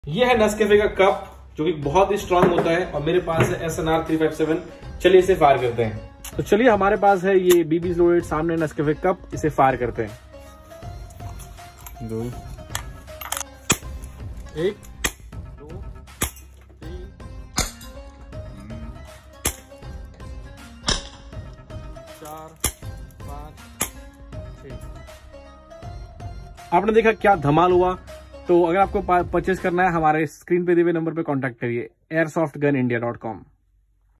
ये है नेस्कैफे का कप जो कि बहुत ही स्ट्रांग होता है और मेरे पास है SNR 357। चलिए इसे फायर करते हैं। तो चलिए हमारे पास है ये BB's लोडेड सामने नेस्कैफे कप, इसे फायर करते हैं। 2 1 2 3 4 5 6। आपने देखा क्या धमाल हुआ। तो अगर आपको परचेस करना है हमारे स्क्रीन पे दिए हुए नंबर पे कांटेक्ट करिए airsoftgunindia.com।